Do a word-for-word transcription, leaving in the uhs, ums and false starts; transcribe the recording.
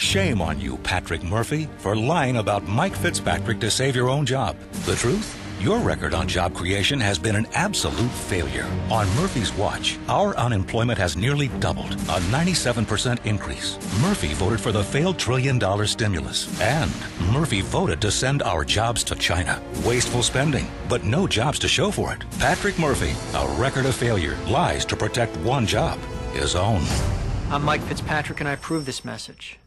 Shame on you, Patrick Murphy, for lying about Mike Fitzpatrick to save your own job. The truth? Your record on job creation has been an absolute failure. On Murphy's watch, our unemployment has nearly doubled, a ninety-seven percent increase. Murphy voted for the failed trillion dollar stimulus. And Murphy voted to send our jobs to China. Wasteful spending, but no jobs to show for it. Patrick Murphy, a record of failure, lies to protect one job, his own. I'm Mike Fitzpatrick, and I approve this message.